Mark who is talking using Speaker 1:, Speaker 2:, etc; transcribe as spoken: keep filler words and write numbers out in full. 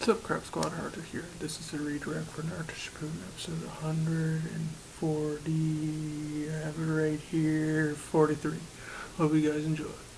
Speaker 1: What's up, Crap Squad? Haruto here. This is a redirect for Naruto Shippuden episode one hundred forty. I have it right here, forty-three. Hope you guys enjoy.